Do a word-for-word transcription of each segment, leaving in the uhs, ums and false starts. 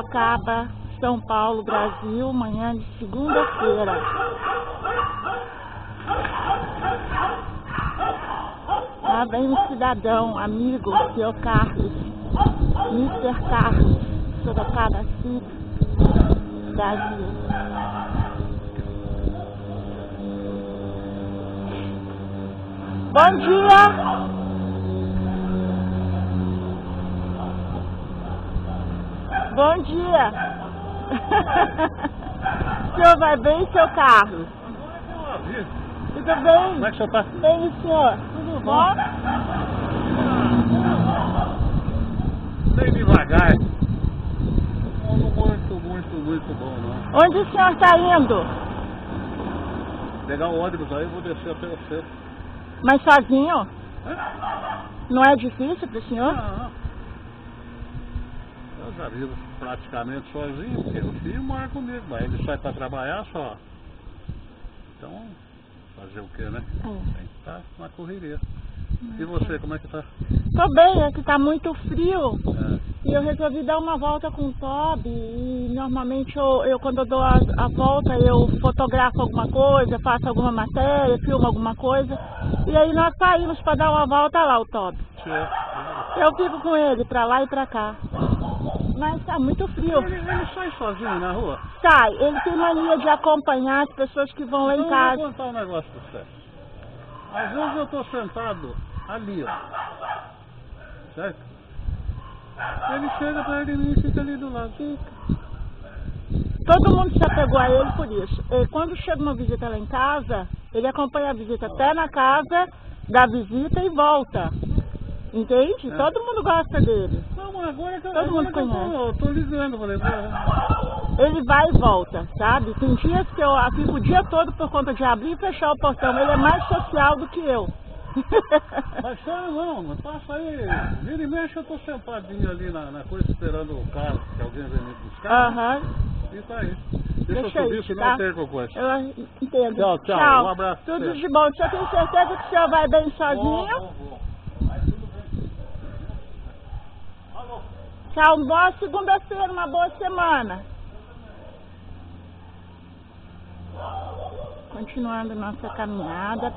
Sorocaba, São Paulo, Brasil, manhã de segunda-feira. Lá vem um cidadão, amigo, seu Carlos, mister Carlos, Sorocaba City, Brasil. Bom dia! Bom dia! O senhor vai bem, seu Carlos? Tudo bem? Como é que o senhor tá? Bem, e o senhor? Tudo bom? Bem devagar. Muito, muito, muito bom, não. Onde o senhor está indo? Pegar o ônibus aí, eu vou descer até você. Mas sozinho? É? Não é difícil para o senhor? Não. Eu já vivo praticamente sozinho, porque o filho mora comigo, mas ele sai para trabalhar só. Então, fazer o que, né? É. Tem que estar na correria. E você, como é que tá? Tô bem, é que tá muito frio. É. E eu resolvi dar uma volta com o Toby. E normalmente eu, eu quando eu dou a, a volta, eu fotografo alguma coisa, faço alguma matéria, filmo alguma coisa. E aí nós saímos para dar uma volta lá, o Toby. Sim. Eu fico com ele pra lá e pra cá. Mas tá muito frio. Ele, ele sai sozinho na rua? Sai, ele tem mania de acompanhar as pessoas que vão lá em Então casa. eu vou contar um negócio pra você. Às vezes eu tô sentado ali, ó. Certo? Ele chega perto de mim e fica ali do lado. Fica. Todo mundo se apegou a ele por isso. E quando chega uma visita lá em casa, ele acompanha a visita até na casa da visita e volta. Entende? É. Todo mundo gosta dele. Não, mas agora que eu, Todo agora mundo que eu, tô, conhece. eu tô ligando, falei, pô. Ele vai e volta, sabe? Tem dias que eu fico o dia todo por conta de abrir e fechar o portão. Ele é mais social do que eu. Mas sério não, mas passa aí, vira e mexe, eu tô sentadinho ali na, na coisa esperando o carro, que alguém vem me buscar. Aham. E tá aí. Deixa, Deixa eu subir, aí, senão tá? eu perco a coisa. Eu entendo. Tchau, tchau. Um abraço pra Tudo você. de bom. O senhor tem certeza que o senhor vai bem sozinho? Vou, vou, vou. Mas tudo bem. Alô? Tchau. Boa segunda-feira, uma boa semana. Continuando nossa caminhada.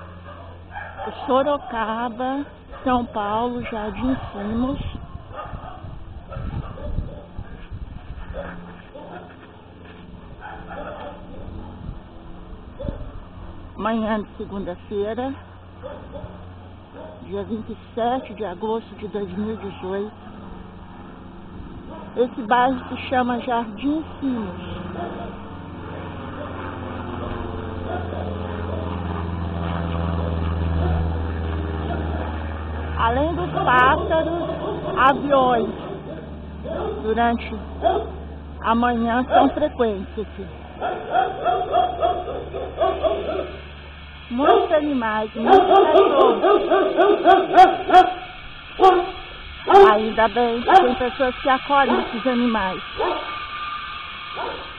Sorocaba, São Paulo, Jardim Simos. Manhã de segunda-feira, dia vinte e sete de agosto de dois mil e dezoito. Esse bairro se chama Jardim Simos. Além dos pássaros, aviões durante a manhã são frequentes aqui. Muitos animais, muitos cachorros. Ainda bem que tem pessoas que acolhem esses animais.